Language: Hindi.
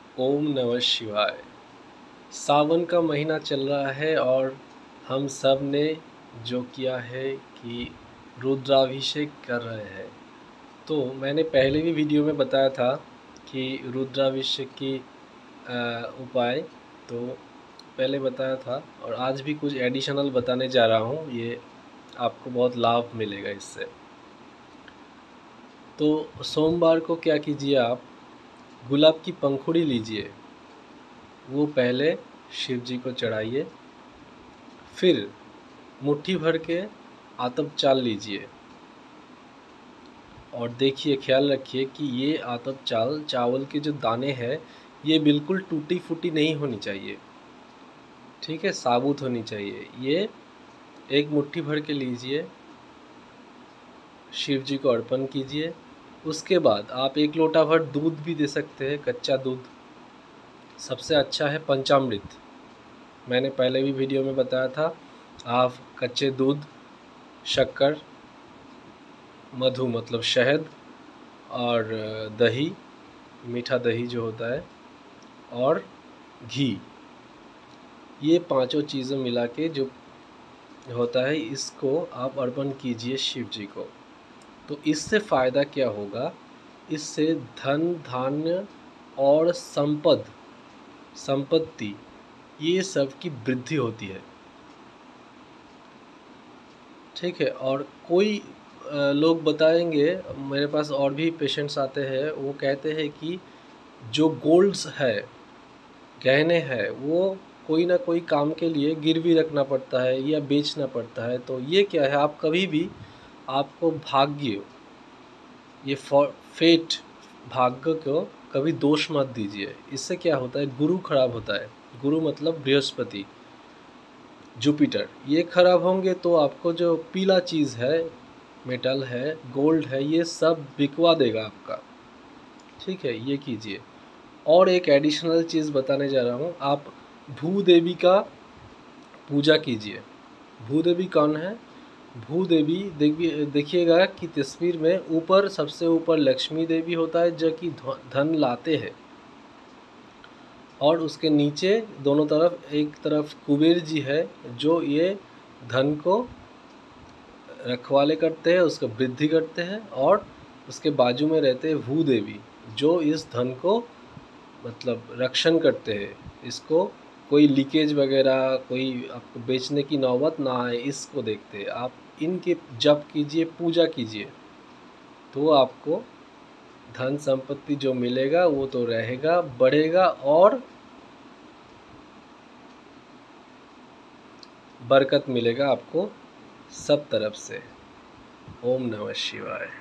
ओम नमः शिवाय। सावन का महीना चल रहा है और हम सब ने जो किया है कि रुद्राभिषेक कर रहे हैं। तो मैंने पहले भी वीडियो में बताया था कि रुद्राभिषेक की उपाय तो पहले बताया था और आज भी कुछ एडिशनल बताने जा रहा हूँ। ये आपको बहुत लाभ मिलेगा इससे। तो सोमवार को क्या कीजिए, आप गुलाब की पंखुड़ी लीजिए, वो पहले शिव जी को चढ़ाइए। फिर मुट्ठी भर के आतप चाल लीजिए और देखिए, ख्याल रखिए कि ये आतप चाल चावल के जो दाने हैं ये बिल्कुल टूटी फूटी नहीं होनी चाहिए, ठीक है, साबुत होनी चाहिए। ये एक मुट्ठी भर के लीजिए, शिव जी को अर्पण कीजिए। उसके बाद आप 1 लोटा भर दूध भी दे सकते हैं, कच्चा दूध। सबसे अच्छा है पंचामृत, मैंने पहले भी वीडियो में बताया था। आप कच्चे दूध, शक्कर, मधु मतलब शहद और दही, मीठा दही जो होता है, और घी, ये पांचों चीज़ें मिला के जो होता है इसको आप अर्पण कीजिए शिव जी को। तो इससे फ़ायदा क्या होगा, इससे धन धान्य और संपत्ति ये सब की वृद्धि होती है, ठीक है। और कोई लोग बताएंगे, मेरे पास और भी पेशेंट्स आते हैं, वो कहते हैं कि जो गोल्ड्स है, गहने हैं, वो कोई ना कोई काम के लिए गिरवी रखना पड़ता है या बेचना पड़ता है। तो ये क्या है, आप कभी भी आपको भाग्य, ये फेट, भाग्य को कभी दोष मत दीजिए। इससे क्या होता है, गुरु खराब होता है। गुरु मतलब बृहस्पति, जुपिटर, ये खराब होंगे तो आपको जो पीला चीज़ है, मेटल है, गोल्ड है, ये सब बिकवा देगा आपका, ठीक है। ये कीजिए। और एक एडिशनल चीज़ बताने जा रहा हूँ, आप भूदेवी का पूजा कीजिए। भूदेवी कौन है? भूदेवी देखिएगा कि तस्वीर में ऊपर, सबसे ऊपर लक्ष्मी देवी होता है जो कि धन लाते हैं, और उसके नीचे दोनों तरफ, एक तरफ कुबेर जी है जो ये धन को रखवाले करते हैं, उसका वृद्धि करते हैं, और उसके बाजू में रहते हैं भूदेवी जो इस धन को मतलब रक्षण करते हैं। इसको कोई लीकेज वगैरह, कोई आपको बेचने की नौबत ना आए, इसको देखते हैं। आप इनके जप कीजिए, पूजा कीजिए, तो आपको धन संपत्ति जो मिलेगा वो तो रहेगा, बढ़ेगा और बरकत मिलेगा आपको सब तरफ से। ओम नमः शिवाय।